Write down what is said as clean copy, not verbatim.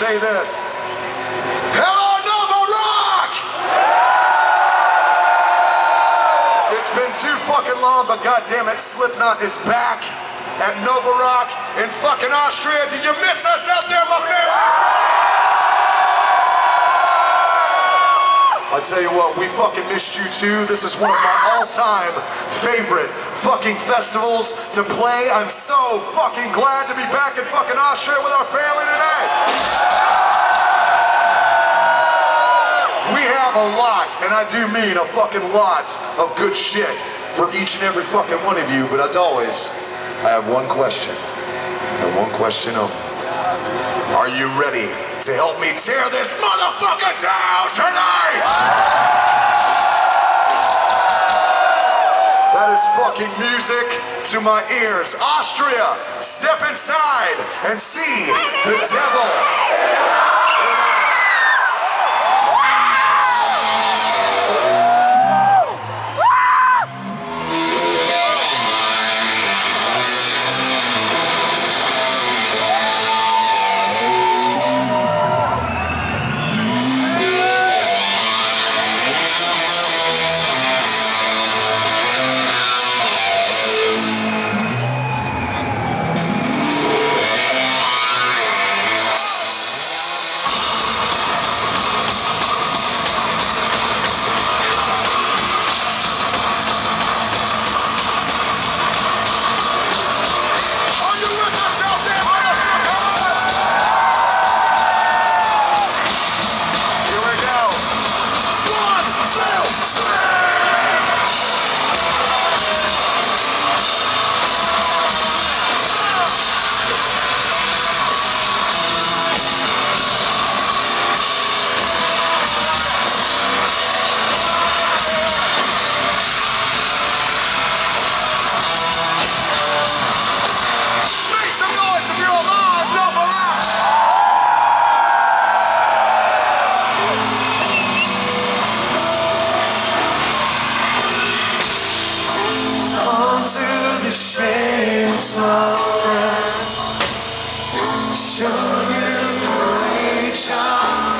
say this. Hello, Nova Rock! It's been too fucking long, but goddammit, Slipknot is back at Nova Rock in fucking Austria. Did you miss us out there, my family? I tell you what, we fucking missed you too. This is one of my all-time favorite fucking festivals to play. I'm so fucking glad to be back in fucking Austria with our family today. We have a lot, and I do mean a fucking lot of good shit for each and every fucking one of you, but as always, I have one question, and one question only. Are you ready to help me tear this motherfucker down tonight? That is fucking music to my ears. Austria, step inside and see the devil. Shades of red, show you the reach of